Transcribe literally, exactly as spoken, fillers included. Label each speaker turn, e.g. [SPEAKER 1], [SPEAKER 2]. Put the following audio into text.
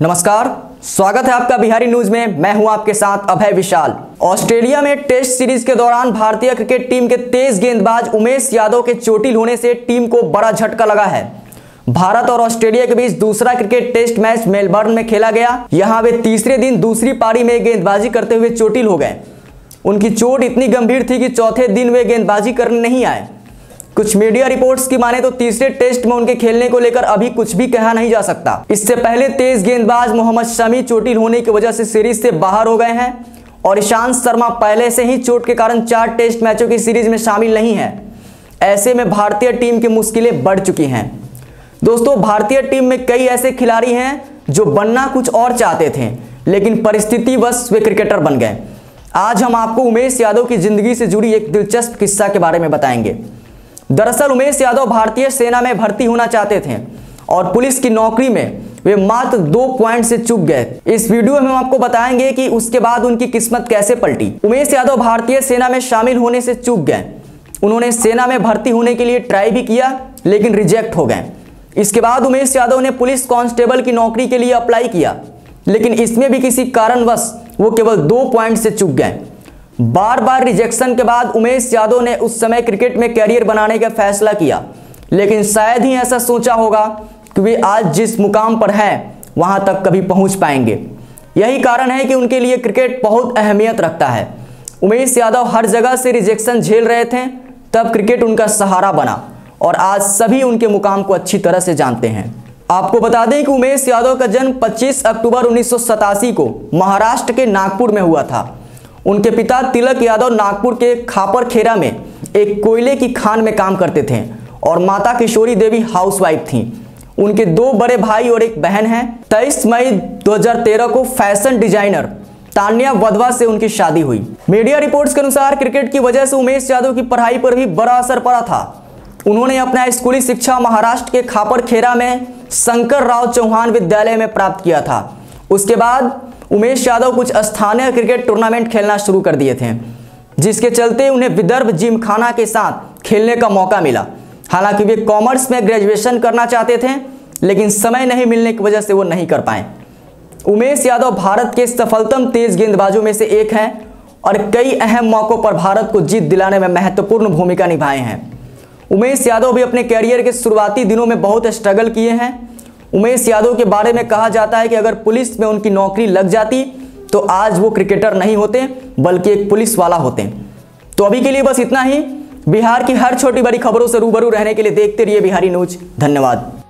[SPEAKER 1] नमस्कार, स्वागत है आपका बिहारी न्यूज में। मैं हूं आपके साथ अभय विशाल। ऑस्ट्रेलिया में टेस्ट सीरीज के दौरान भारतीय क्रिकेट टीम के तेज गेंदबाज उमेश यादव के चोटिल होने से टीम को बड़ा झटका लगा है। भारत और ऑस्ट्रेलिया के बीच दूसरा क्रिकेट टेस्ट मैच मेलबर्न में खेला गया। यहां वे तीसरे दिन दूसरी पारी में गेंदबाजी करते हुए चोटिल हो गए। उनकी चोट इतनी गंभीर थी कि चौथे दिन वे गेंदबाजी करने नहीं आए। कुछ मीडिया रिपोर्ट्स की माने तो तीसरे टेस्ट में उनके खेलने को लेकर अभी कुछ भी कहा नहीं जा सकता। इससे पहले तेज गेंदबाज मोहम्मद शमी चोटिल होने की वजह से सीरीज से बाहर हो गए हैं और ईशांत शर्मा पहले से ही चोट के कारण चार टेस्ट मैचों की सीरीज में शामिल नहीं है। ऐसे में भारतीय टीम की मुश्किलें बढ़ चुकी हैं। दोस्तों, भारतीय टीम में कई ऐसे खिलाड़ी हैं जो बनना कुछ और चाहते थे, लेकिन परिस्थितिवश वे क्रिकेटर बन गए। आज हम आपको उमेश यादव की जिंदगी से जुड़ी एक दिलचस्प किस्सा के बारे में बताएंगे। दरअसल उमेश यादव भारतीय सेना में भर्ती होना चाहते थे और पुलिस की नौकरी में वे मात्र दो पॉइंट से चूक गए। इस वीडियो में हम आपको बताएंगे कि उसके बाद उनकी किस्मत कैसे पलटी। उमेश यादव भारतीय सेना में शामिल होने से चूक गए। उन्होंने सेना में भर्ती होने के लिए ट्राई भी किया, लेकिन रिजेक्ट हो गए। इसके बाद उमेश यादव ने पुलिस कांस्टेबल की नौकरी के लिए अप्लाई किया, लेकिन इसमें भी किसी कारणवश वो केवल दो पॉइंट से चूक गए। बार बार रिजेक्शन के बाद उमेश यादव ने उस समय क्रिकेट में कैरियर बनाने का फैसला किया, लेकिन शायद ही ऐसा सोचा होगा कि वे आज जिस मुकाम पर हैं वहां तक कभी पहुंच पाएंगे। यही कारण है कि उनके लिए क्रिकेट बहुत अहमियत रखता है। उमेश यादव हर जगह से रिजेक्शन झेल रहे थे, तब क्रिकेट उनका सहारा बना और आज सभी उनके मुकाम को अच्छी तरह से जानते हैं। आपको बता दें कि उमेश यादव का जन्म पच्चीस अक्टूबर उन्नीस सौ सतासी को महाराष्ट्र के नागपुर में हुआ था। उनके पिता तिलक यादव नागपुर के खापर खेरा में एक कोयले की खान में काम करते थे और माता किशोरी देवी हाउसवाइफ थीं। उनके दो बड़े भाई और एक बहन हैं। तेईस मई दो हज़ार तेरह को फैशन डिजाइनर तान्या वधवा से उनकी शादी हुई। मीडिया रिपोर्ट्स के अनुसार क्रिकेट की वजह से उमेश यादव की पढ़ाई पर भी बड़ा असर पड़ा था। उन्होंने अपना स्कूली शिक्षा महाराष्ट्र के खापर खेरा में शंकर राव चौहान विद्यालय में प्राप्त किया था। उसके बाद उमेश यादव कुछ स्थानीय क्रिकेट टूर्नामेंट खेलना शुरू कर दिए थे, जिसके चलते उन्हें विदर्भ जिमखाना के साथ खेलने का मौका मिला। हालांकि वे कॉमर्स में ग्रेजुएशन करना चाहते थे, लेकिन समय नहीं मिलने की वजह से वो नहीं कर पाए। उमेश यादव भारत के सफलतम तेज गेंदबाजों में से एक हैं और कई अहम मौकों पर भारत को जीत दिलाने में महत्वपूर्ण भूमिका निभाए हैं। उमेश यादव भी अपने कैरियर के शुरुआती दिनों में बहुत स्ट्रगल किए हैं। उमेश यादव के बारे में कहा जाता है कि अगर पुलिस में उनकी नौकरी लग जाती तो आज वो क्रिकेटर नहीं होते, बल्कि एक पुलिस वाला होते। तो अभी के लिए बस इतना ही। बिहार की हर छोटी बड़ी खबरों से रूबरू रहने के लिए देखते रहिए बिहारी न्यूज। धन्यवाद।